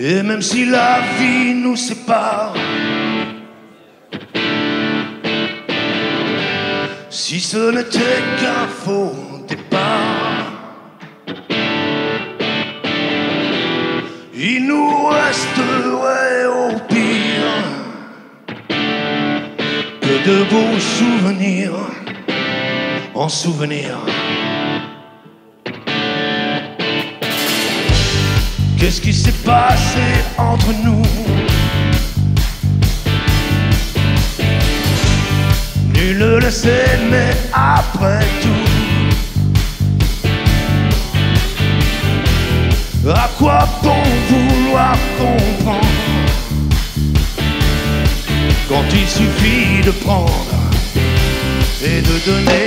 Et même si la vie nous sépare, si ce n'était qu'un faux départ, il nous resterait au pire que de beaux souvenirs en souvenirs. Qu'est-ce qui s'est passé entre nous? Nul ne le sait, mais après tout, à quoi bon vouloir comprendre quand il suffit de prendre et de donner?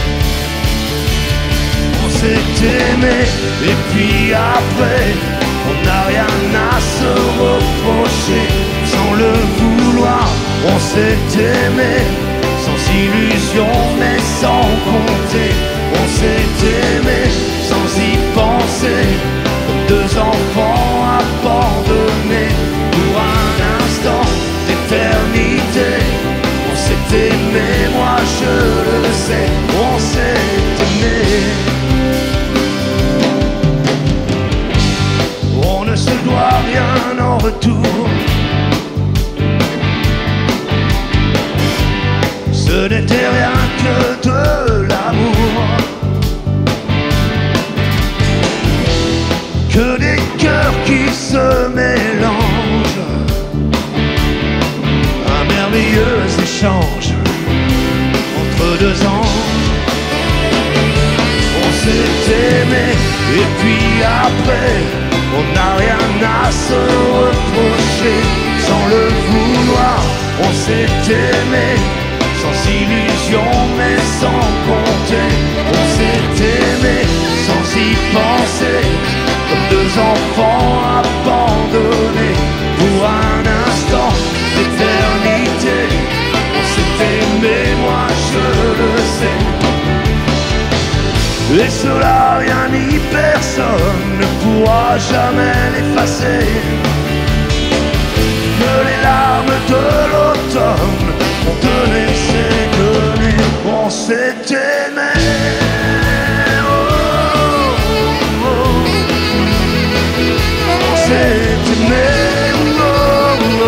On s'est aimé et puis après on n'a rien à se reprocher. Sans le vouloir, on s'est aimé, sans illusion mais sans compter. On s'est aimé sans y penser, comme deux enfants abandonnés pour un instant d'éternité. On s'est aimé, moi je le sais, on s'est aimé. On ne se doit rien en retour, ce n'était rien que de l'amour, que des cœurs qui se mélangent, un merveilleux échange entre deux anges. On s'est aimé et puis après on n'a rien à se reprocher. Sans le vouloir, on s'est aimé, sans illusion mais sans compter. On s'est aimé sans y penser, comme deux enfants abandonnés pour un instant d'éternité. On s'est aimé, moi je le sais, et cela rien ni personne ne pourra jamais l'effacer. Que les larmes de l'automne ont donné ses données. On s'est aimé, oh, oh, oh. On s'est aimé, oh, oh.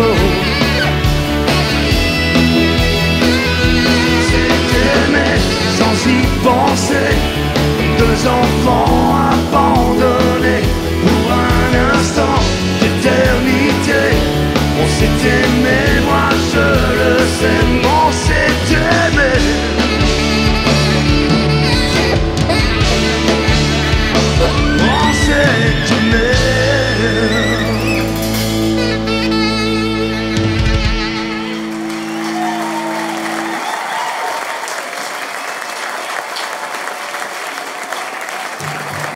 On s'est aimé sans y penser, deux enfants